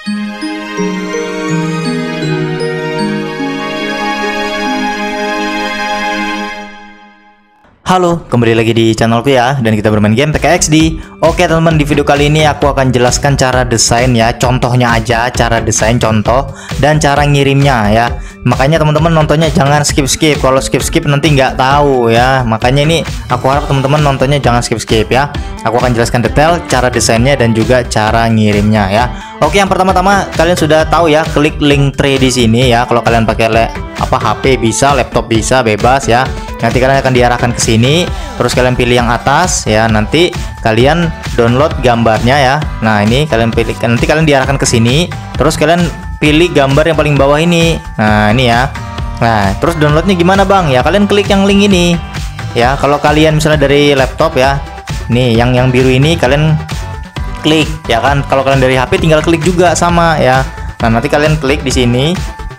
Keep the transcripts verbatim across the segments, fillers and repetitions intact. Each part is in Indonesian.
Halo, kembali lagi di channelku ya, dan kita bermain game P K X D. Oke teman-teman, di video kali ini aku akan jelaskan cara desain ya, contohnya aja, cara desain contoh dan cara ngirimnya ya. Makanya teman-teman nontonnya jangan skip-skip. Kalau skip-skip nanti nggak tahu ya. Makanya ini aku harap teman-teman nontonnya jangan skip-skip ya. Aku akan jelaskan detail cara desainnya dan juga cara ngirimnya ya. Oke, yang pertama-tama kalian sudah tahu ya, klik link tray di sini ya. Kalau kalian pakai le apa H P bisa, laptop bisa, bebas ya. Nanti kalian akan diarahkan ke sini, terus kalian pilih yang atas ya. Nanti kalian download gambarnya ya. Nah, ini kalian pilih, nanti kalian diarahkan ke sini, terus kalian pilih gambar yang paling bawah ini. Nah, ini ya. Nah, terus downloadnya gimana Bang? Ya kalian klik yang link ini. Ya, kalau kalian misalnya dari laptop ya. Nih, yang yang biru ini kalian klik ya kan. Kalau kalian dari H P tinggal klik juga sama ya. Nah, nanti kalian klik di sini.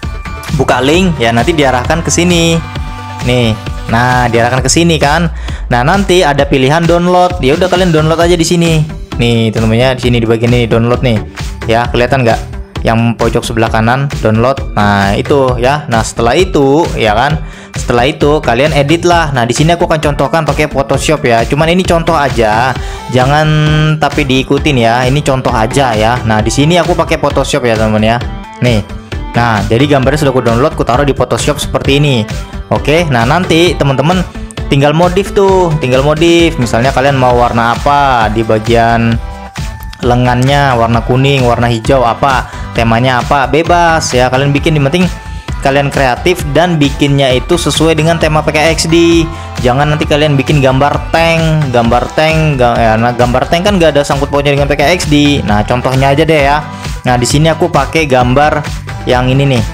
Buka link ya, nanti diarahkan ke sini. Nih. Nah, diarahkan ke sini kan. Nah, nanti ada pilihan download. Ya udah kalian download aja di sini. Nih, teman-temannya di sini di bagian ini download nih. Ya, kelihatan nggak? Yang pojok sebelah kanan download. Nah, itu ya. Nah, setelah itu ya kan. Setelah itu kalian edit lah. Nah, di sini aku akan contohkan pakai Photoshop ya. Cuman ini contoh aja. Jangan tapi diikutin ya. Ini contoh aja ya. Nah, di sini aku pakai Photoshop ya, teman-teman ya. Nih. Nah, jadi gambarnya sudah aku download, aku taruh di Photoshop seperti ini. Oke, nah nanti teman-teman tinggal modif tuh, tinggal modif. Misalnya kalian mau warna apa di bagian lengannya, warna kuning, warna hijau apa, temanya apa, bebas ya. Kalian bikin, yang penting kalian kreatif dan bikinnya itu sesuai dengan tema P K X D. Jangan nanti kalian bikin gambar tank, gambar tank, ya, nah gambar tank kan gak ada sangkut pautnya dengan P K X D. Nah, contohnya aja deh ya. Nah, di sini aku pakai gambar yang ini nih.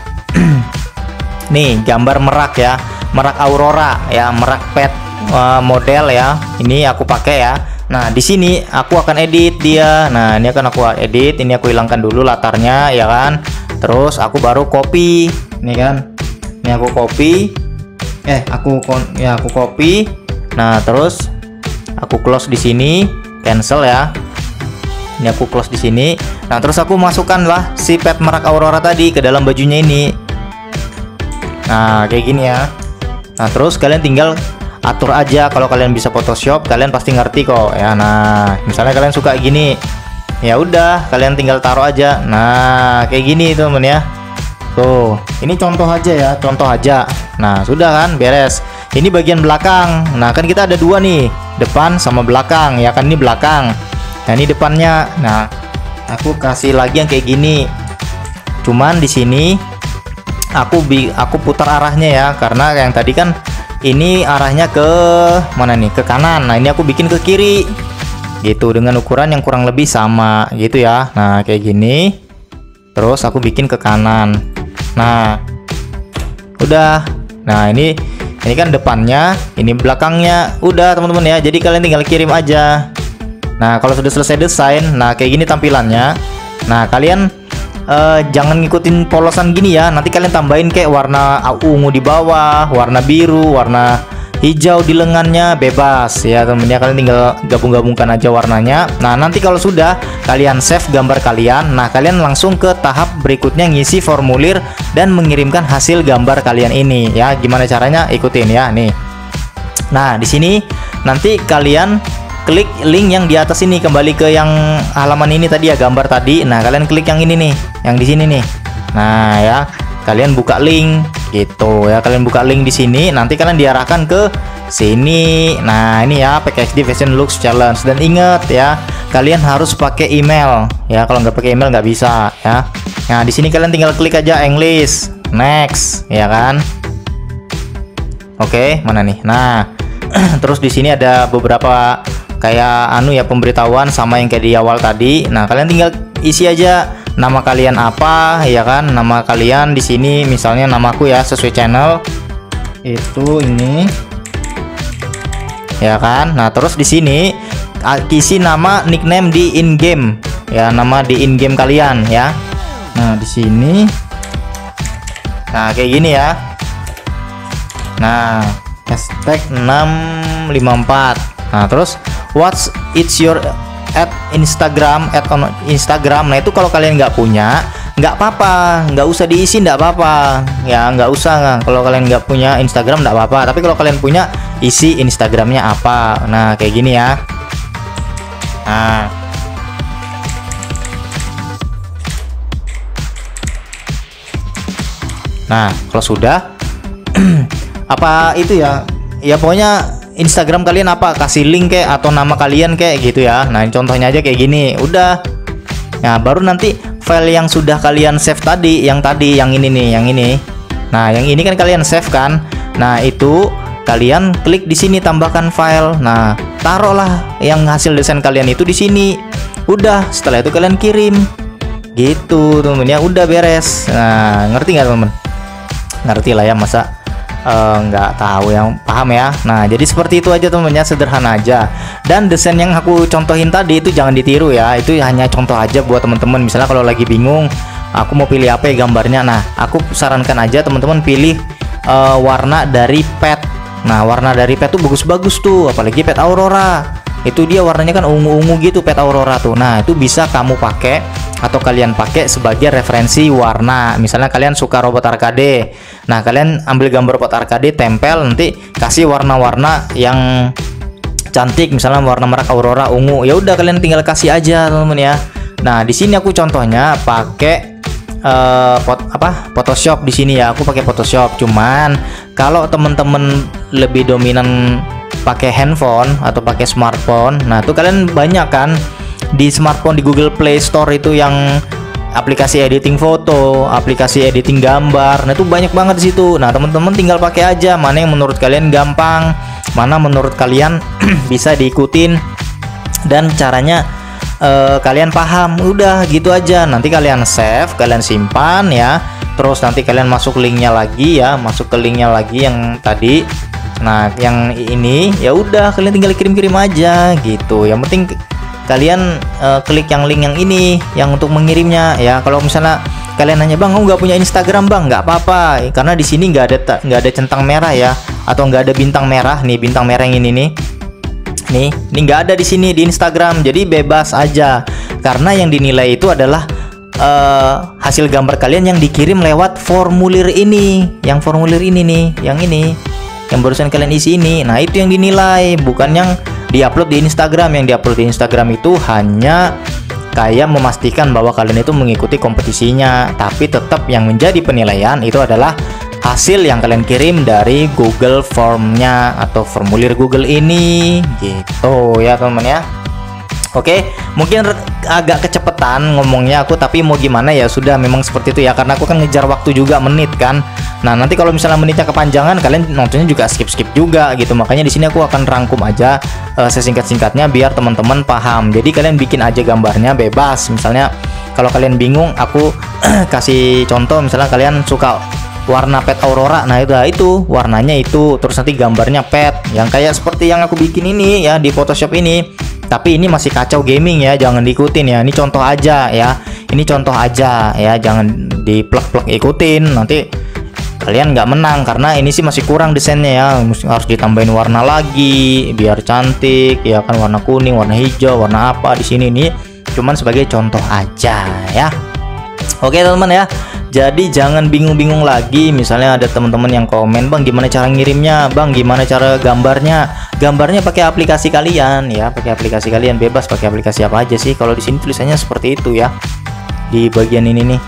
Nih, gambar merak ya, merak Aurora ya, merak pet uh, model ya. Ini aku pakai ya. Nah, di sini aku akan edit dia. Nah, ini akan aku edit, ini aku hilangkan dulu latarnya ya kan. Terus aku baru copy. Ini kan. Ini aku copy. Eh, aku ya aku copy. Nah, terus aku close di sini, cancel ya. Ini aku close di sini. Nah, terus aku masukkan lah si pet merak Aurora tadi ke dalam bajunya ini. Nah, kayak gini ya. Nah, terus kalian tinggal atur aja. Kalau kalian bisa Photoshop, kalian pasti ngerti kok ya. Nah, misalnya kalian suka gini, ya udah kalian tinggal taruh aja. Nah, kayak gini teman ya. Tuh, ini contoh aja ya, contoh aja. Nah, sudah kan, beres. Ini bagian belakang. Nah, kan kita ada dua nih, depan sama belakang ya kan. Ini belakang. Nah, ini depannya. Nah, aku kasih lagi yang kayak gini. Cuman di sini aku bi aku putar arahnya ya, karena yang tadi kan ini arahnya ke mana nih, ke kanan. Nah, ini aku bikin ke kiri gitu, dengan ukuran yang kurang lebih sama gitu ya. Nah, kayak gini. Terus aku bikin ke kanan. Nah, udah. Nah, ini ini kan depannya, ini belakangnya. Udah teman-teman ya, jadi kalian tinggal kirim aja. Nah, kalau sudah selesai desain, nah kayak gini tampilannya. Nah, kalian Uh, jangan ngikutin polosan gini ya. Nanti kalian tambahin kayak warna ungu di bawah, warna biru, warna hijau di lengannya, bebas ya temennya. Kalian tinggal gabung-gabungkan aja warnanya. Nah, nanti kalau sudah kalian save gambar kalian, nah kalian langsung ke tahap berikutnya, ngisi formulir dan mengirimkan hasil gambar kalian ini ya. Gimana caranya? Ikutin ya nih. Nah, di sini nanti kalian klik link yang di atas ini, kembali ke yang halaman ini tadi ya, gambar tadi. Nah, kalian klik yang ini nih, yang di sini nih. Nah, ya, kalian buka link gitu ya. Kalian buka link di sini, nanti kalian diarahkan ke sini. Nah, ini ya, P K X D Fashion Looks Challenge. Dan ingat ya, kalian harus pakai email ya. Kalau nggak pakai email nggak bisa ya. Nah, di sini kalian tinggal klik aja English, next ya kan. Oke, mana nih? Nah, terus di sini ada beberapa kayak anu ya, pemberitahuan sama yang kayak di awal tadi. Nah, kalian tinggal isi aja nama kalian apa ya kan. Nama kalian di sini misalnya namaku ya, sesuai channel itu ini ya kan. Nah, terus di sini isi nama nickname di in game ya, nama di in game kalian ya. Nah, di sini nah kayak gini ya. Nah, hashtag enam lima empat. Nah, terus what's it's your add Instagram, add on Instagram. Nah itu kalau kalian nggak punya, nggak apa-apa, nggak usah diisi, nggak apa-apa ya, nggak usah. Kalau kalian nggak punya Instagram nggak apa-apa, tapi kalau kalian punya, isi Instagramnya apa. Nah kayak gini ya. Nah Nah, kalau sudah apa itu ya? Ya pokoknya Instagram kalian apa, kasih link kayak atau nama kalian kayak gitu ya. Nah, ini contohnya aja kayak gini. Udah. Nah, baru nanti file yang sudah kalian save tadi, yang tadi yang ini nih, yang ini. Nah, yang ini kan kalian save kan? Nah, itu kalian klik di sini tambahkan file. Nah, taruhlah yang hasil desain kalian itu di sini. Udah, setelah itu kalian kirim. Gitu, temen ya, udah beres. Nah, ngerti nggak temen? Ngerti lah ya, masa nggak uh, tahu, yang paham ya. Nah jadi seperti itu aja temennya, sederhana aja. Dan desain yang aku contohin tadi itu jangan ditiru ya, itu hanya contoh aja buat teman-teman. Misalnya kalau lagi bingung aku mau pilih apa ya gambarnya, nah aku sarankan aja teman-teman pilih uh, warna dari pet. Nah warna dari pet tuh bagus-bagus tuh, apalagi pet Aurora. Itu dia warnanya kan ungu-ungu gitu, pet Aurora tuh. Nah itu bisa kamu pakai atau kalian pakai sebagai referensi warna. Misalnya kalian suka robot arcade, nah kalian ambil gambar robot arcade, tempel, nanti kasih warna-warna yang cantik, misalnya warna merah Aurora ungu, ya udah kalian tinggal kasih aja teman-teman ya. Nah di sini aku contohnya pakai uh, pot, apa Photoshop di sini ya, aku pakai Photoshop. Cuman kalau teman-teman lebih dominan pakai handphone atau pakai smartphone, nah itu kalian banyak kan di smartphone, di Google Play Store itu yang aplikasi editing foto, aplikasi editing gambar. Nah itu banyak banget di situ. Nah teman-teman tinggal pakai aja mana yang menurut kalian gampang, mana menurut kalian bisa diikutin dan caranya uh, kalian paham. Udah gitu aja. Nanti kalian save, kalian simpan ya. Terus nanti kalian masuk linknya lagi ya, masuk ke linknya lagi yang tadi. Nah yang ini ya udah kalian tinggal kirim-kirim aja gitu. Yang penting kalian uh, klik yang link yang ini yang untuk mengirimnya ya. Kalau misalnya kalian nanya, bang, kamu nggak punya Instagram bang, nggak apa-apa, karena di sini nggak ada nggak ada centang merah ya, atau nggak ada bintang merah nih, bintang merah yang ini nih nih ini nggak ada di sini di Instagram, jadi bebas aja, karena yang dinilai itu adalah uh, hasil gambar kalian yang dikirim lewat formulir ini, yang formulir ini nih, yang ini yang barusan kalian isi ini. Nah itu yang dinilai, bukan yang diupload di Instagram. Yang diupload di Instagram itu hanya kayak memastikan bahwa kalian itu mengikuti kompetisinya, tapi tetap yang menjadi penilaian itu adalah hasil yang kalian kirim dari Google Formnya atau formulir Google ini gitu ya teman-teman ya. Oke, mungkin agak kecepatan ngomongnya aku, tapi mau gimana ya, sudah memang seperti itu ya, karena aku kan ngejar waktu juga, menit kan. Nah nanti kalau misalnya menitnya kepanjangan, kalian nontonnya juga skip-skip juga gitu. Makanya di sini aku akan rangkum aja uh, sesingkat-singkatnya biar teman-teman paham. Jadi kalian bikin aja gambarnya bebas. Misalnya kalau kalian bingung, aku kasih contoh. Misalnya kalian suka warna pet Aurora, nah itu itu warnanya itu, terus nanti gambarnya pet yang kayak seperti yang aku bikin ini ya di Photoshop ini. Tapi ini masih kacau gaming ya, jangan diikutin ya. Ini contoh aja ya. Ini contoh aja ya, jangan diplek-plek ikutin. Nanti kalian nggak menang karena ini sih masih kurang desainnya ya. Harus ditambahin warna lagi biar cantik ya kan, warna kuning, warna hijau, warna apa di sini nih. Cuman sebagai contoh aja ya. Oke teman-teman ya. Jadi jangan bingung-bingung lagi. Misalnya ada teman-teman yang komen, bang gimana cara ngirimnya, bang gimana cara gambarnya. Gambarnya pakai aplikasi kalian ya, pakai aplikasi kalian, bebas pakai aplikasi apa aja sih. Kalau di sini tulisannya seperti itu ya, di bagian ini nih.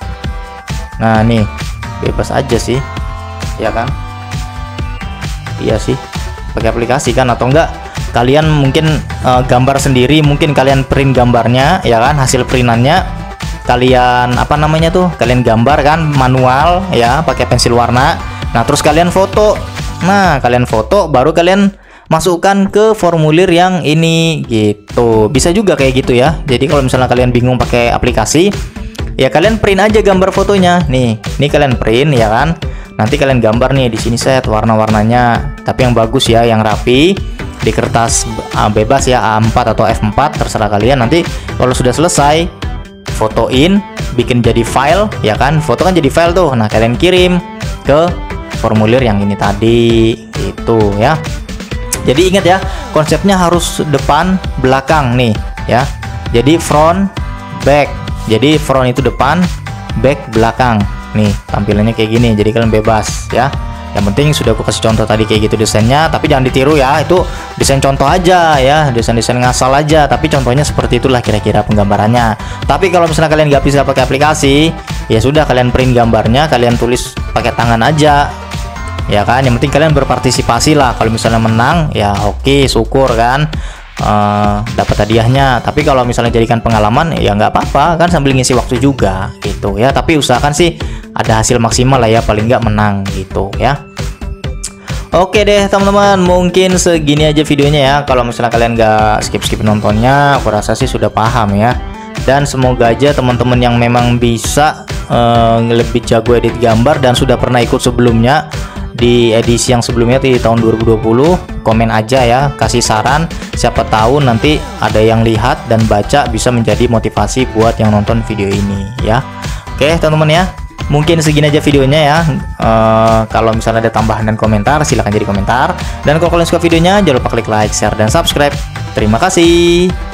Nah nih bebas aja sih ya kan. Iya sih, pakai aplikasi kan, atau enggak kalian mungkin uh, gambar sendiri, mungkin kalian print gambarnya ya kan, hasil printannya kalian apa namanya tuh, kalian gambar kan manual ya pakai pensil warna. Nah terus kalian foto, nah kalian foto baru kalian masukkan ke formulir yang ini gitu. Bisa juga kayak gitu ya. Jadi kalau misalnya kalian bingung pakai aplikasi, ya kalian print aja gambar fotonya nih. Nih kalian print ya kan. Nanti kalian gambar nih di sini set warna-warnanya. Tapi yang bagus ya, yang rapi, di kertas uh, bebas ya, A empat atau F empat terserah kalian. Nanti kalau sudah selesai, fotoin, bikin jadi file ya kan. Foto kan jadi file tuh. Nah kalian kirim ke formulir yang ini tadi gitu ya. Jadi ingat ya, konsepnya harus depan belakang nih. ya. Jadi front, back. Jadi front itu depan, back belakang. Nih tampilannya kayak gini, jadi kalian bebas ya. Yang penting sudah aku kasih contoh tadi kayak gitu desainnya, tapi jangan ditiru ya, itu desain contoh aja ya, desain-desain ngasal aja, tapi contohnya seperti itulah kira-kira penggambarannya. Tapi kalau misalnya kalian nggak bisa pakai aplikasi, ya sudah kalian print gambarnya, kalian tulis pakai tangan aja ya kan. Yang penting kalian berpartisipasi lah, kalau misalnya menang ya oke, syukur kan, uh, dapat hadiahnya. Tapi kalau misalnya jadikan pengalaman ya nggak apa-apa kan, sambil ngisi waktu juga gitu ya. Tapi usahakan sih ada hasil maksimal lah ya, paling nggak menang gitu ya. Oke deh teman-teman, mungkin segini aja videonya ya. Kalau misalnya kalian nggak skip-skip nontonnya, aku rasa sih sudah paham ya. Dan semoga aja teman-teman yang memang bisa uh, lebih jago edit gambar dan sudah pernah ikut sebelumnya di edisi yang sebelumnya di tahun dua ribu dua puluh, komen aja ya, kasih saran, siapa tahu nanti ada yang lihat dan baca bisa menjadi motivasi buat yang nonton video ini ya. Oke teman-teman ya, mungkin segini aja videonya ya. Uh, kalau misalnya ada tambahan dan komentar silahkan jadi komentar, dan kalau kalian suka videonya jangan lupa klik like, share, dan subscribe. Terima kasih.